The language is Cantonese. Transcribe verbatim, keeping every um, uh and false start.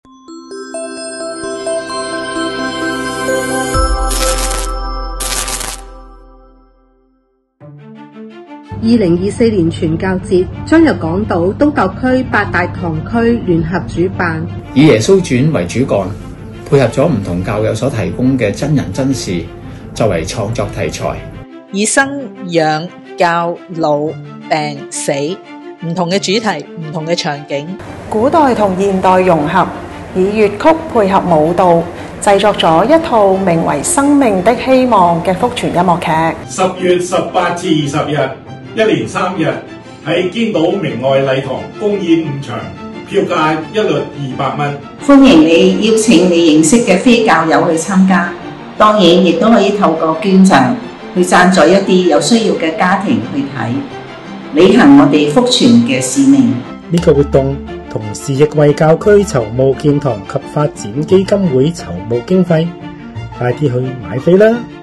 二零二四年傳教節將由港島東教區八大堂區聯合主辦， 以耶穌傳為主幹，配合咗唔同教友所提供嘅真人真事作為創作題材， 以生養教老病死唔同嘅主題、唔同嘅場景， 古代同現代融合，以粵曲配合舞蹈，製作咗一套名為《生命的希望》嘅福傳音樂劇。 十月十八至二十日，一連三日喺堅道明愛禮堂公演五場，票價一律二百蚊。 歡迎你邀請你認識嘅非教友去參加，當然亦都可以透過捐贈去贊助一啲有需要嘅家庭去睇，履行我哋福傳嘅使命。 呢個活動同時亦為教區籌募建堂及發展基金會籌募經費，快啲去買飛啦！